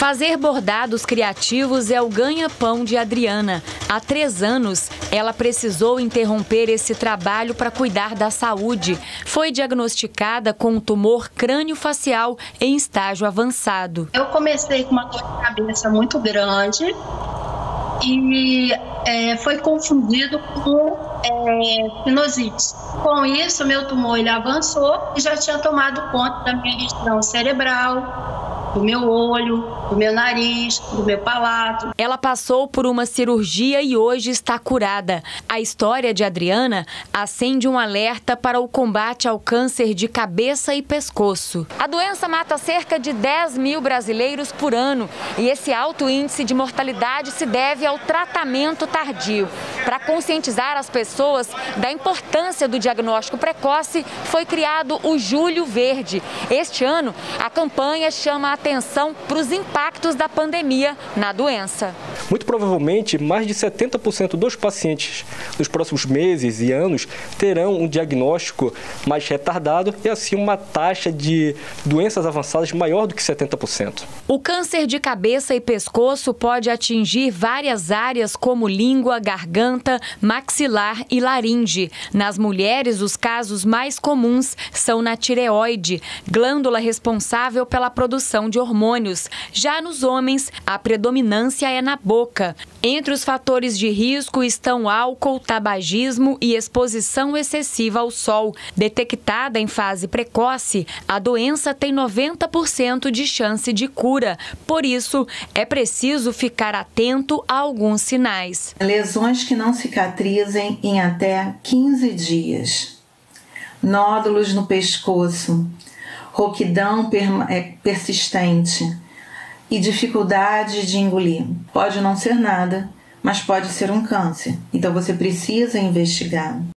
Fazer bordados criativos é o ganha-pão de Adriana. Há 3 anos, ela precisou interromper esse trabalho para cuidar da saúde. Foi diagnosticada com um tumor crânio-facial em estágio avançado. Eu comecei com uma dor de cabeça muito grande e foi confundido com sinusite. Com isso, meu tumor ele avançou e já tinha tomado conta da minha região cerebral, do meu olho, do meu nariz, do meu palato. Ela passou por uma cirurgia e hoje está curada. A história de Adriana acende um alerta para o combate ao câncer de cabeça e pescoço. A doença mata cerca de 10 mil brasileiros por ano e esse alto índice de mortalidade se deve ao tratamento tardio. Para conscientizar as pessoas da importância do diagnóstico precoce, foi criado o Julho Verde. Este ano, a campanha chama a atenção para os impactos da pandemia na doença. Muito provavelmente, mais de 70% dos pacientes nos próximos meses e anos terão um diagnóstico mais retardado e assim uma taxa de doenças avançadas maior do que 70%. O câncer de cabeça e pescoço pode atingir várias áreas como língua, garganta, maxilar e laringe. Nas mulheres, os casos mais comuns são na tireoide, glândula responsável pela produção de hormônios. Já nos homens, a predominância é na boca. Entre os fatores de risco estão álcool, tabagismo e exposição excessiva ao sol. Detectada em fase precoce, a doença tem 90% de chance de cura. Por isso, é preciso ficar atento a alguns sinais. Lesões que não cicatrizem em até 15 dias. Nódulos no pescoço. Rouquidão persistente e dificuldade de engolir. Pode não ser nada, mas pode ser um câncer. Então você precisa investigar.